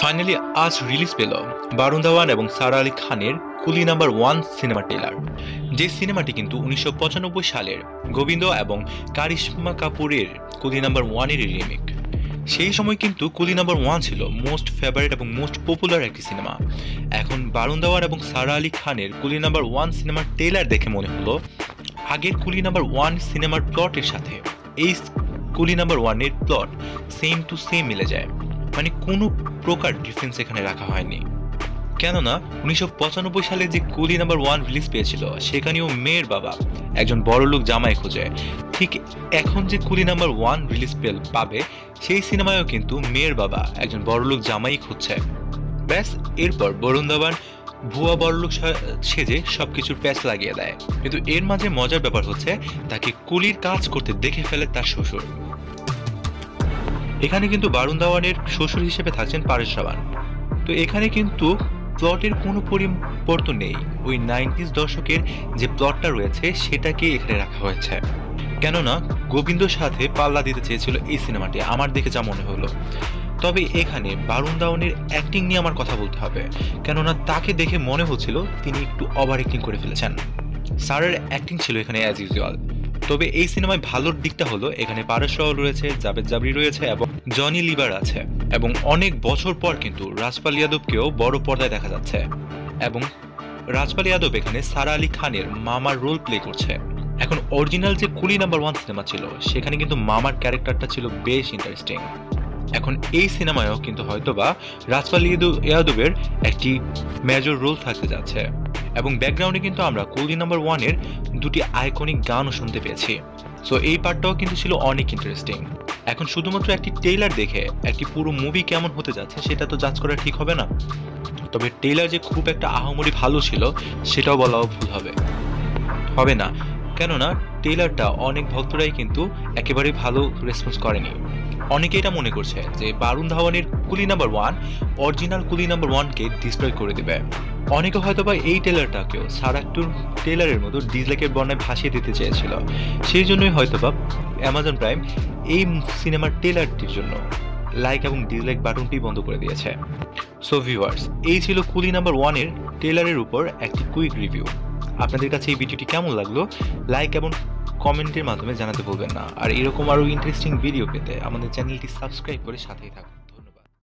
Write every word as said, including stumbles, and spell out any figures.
Finally আজ release পেল বারুন ধাওয়ান এবং সারা আলী খানের কুলি নাম্বার ওয়ান সিনেমা ট্রেলার। যে সিনেমাটি কিন্তু উনিশশো পঁচানব্বই সালের গোবিন্দ এবং কারিশমা কাপুরের কুলি নাম্বার ওয়ানের রিমেক। সেই সময় কিন্তু কুলি নাম্বার ওয়ান ছিল মোস্ট ফেভারিট এবং মোস্ট পপুলার একটি সিনেমা। এখন বারুন ধাওয়ান এবং সারা আলী খানের কুলি নাম্বার ওয়ান সিনেমার ট্রেলার দেখে মনে হলো আগের কুলি নাম্বার ওয়ান সিনেমার প্লটের সাথে এই কুলি নাম্বার ওয়ানের প্লট সেম টু সেম মিলে যায়, মানে কোনো প্রকার ডিফারেন্স এখানে রাখা হয়নি। কেননা উনিশশো পঁচানব্বই সালে যে কুলি নাম্বার ওয়ান রিলিজ পেয়েছিল সেখানেও মেয়ের বাবা একজন বড়লোক জামাই খোঁজে, ঠিক এখন যে কুলি নাম্বার ওয়ান রিলিজ পেল পাবে সেই সিনেমায়ও কিন্তু মেয়ের বাবা একজন বড়লোক জামাই খুঁজছে। ব্যাস, এরপর বারুন ধাওয়ান ভুয়া বড়লোক সেজে সবকিছুর প্যাচ লাগিয়ে দেয়। কিন্তু এর মাঝে মজার ব্যাপার হচ্ছে তাকে কুলির কাজ করতে দেখে ফেলে তার শ্বশুর। এখানে কিন্তু বারুন ধাওয়ানের শ্বশুর হিসেবে থাকছেন পারেশ রাওয়াল। তো এখানে কিন্তু প্লটের কোনো পরিবর্তন নেই, ওই নাইনটিজ দশকের যে প্লটটা রয়েছে সেটাকে এখানে রাখা হয়েছে। কেননা গোবিন্দর সাথে পাল্লা দিতে চেয়েছিল এই সিনেমাটি, আমার দেখে যা মনে হলো। তবে এখানে বারুন ধাওয়ানের অ্যাক্টিং নিয়ে আমার কথা বলতে হবে, কেননা তাকে দেখে মনে হচ্ছিল তিনি একটু ওভার অ্যাক্টিং করে ফেলেছেন। স্যারের অ্যাক্টিং ছিল এখানে অ্যাজ ইউজুয়াল। তবে এই সিনেমায় ভালোর দিকটা হলো এখানে পারেশ রাওয়াল রয়েছে, জাভেদ জাবরি রয়েছে এবং জনি লিভার আছে, এবং অনেক বছর পর কিন্তু রাজপাল যাদবকেও বড় পর্দায় দেখা যাচ্ছে। এবং রাজপাল যাদব এখানে সারা আলী খানের মামার রোল প্লে করছে। এখন অরিজিনাল যে কুলি নাম্বার ওয়ান সিনেমা ছিল সেখানে কিন্তু মামার ক্যারেক্টারটা ছিল বেশ ইন্টারেস্টিং। এখন এই সিনেমায়ও কিন্তু হয়তোবা রাজপাল যাদবের একটি মেজর রোল থাকতে যাচ্ছে। এবং ব্যাকগ্রাউন্ডে কিন্তু আমরা কুলি নাম্বার ওয়ানের দুটি আইকনিক গানও শুনতে পেয়েছি। সো এই পার্টটাও কিন্তু ছিল অনেক ইন্টারেস্টিং। এখন শুধুমাত্র একটি ট্রেলার দেখে একটি পুরো মুভি কেমন হতে যাচ্ছে সেটা তো জাজ করা ঠিক হবে না। তবে ট্রেলার যে খুব একটা আহামরি ভালো ছিল সেটাও বলাও ভুল হবে হবে না কেননা ট্রেলারটা অনেক ভক্তরাই কিন্তু একেবারে ভালো রেসপন্স করেনি। অনেকে এটা মনে করছে যে বারুন ধাওয়ানের Coolie number one original Coolie number ওয়ানকে ডিস্ট্রয় করে দেবে। অনেকে হয়তোবা এই ট্রেলারটাকেও সারাক্টুর ট্রেলারের মতো ডিসলাইকের বর্ণায় ভাসিয়ে দিতে চেয়েছিল, সেই জন্যই হয়তোবা অ্যামাজন প্রাইম এই সিনেমার ট্রেলারটির জন্য লাইক এবং ডিসলাইক বাটনটি বন্ধ করে দিয়েছে। সো ভিউয়ার্স, এই ছিল কুলি নাম্বার ওয়ানের ট্রেলারের উপর একটি কুইক রিভিউ। আপনাদের কাছে এই ভিডিওটি কেমন লাগলো লাইক এবং কমেন্টের মাধ্যমে জানাতে ভুলবেন না। আর এরকম আরও ইন্টারেস্টিং ভিডিও পেতে আমাদের চ্যানেলটি সাবস্ক্রাইব করে সাথেই থাকুন।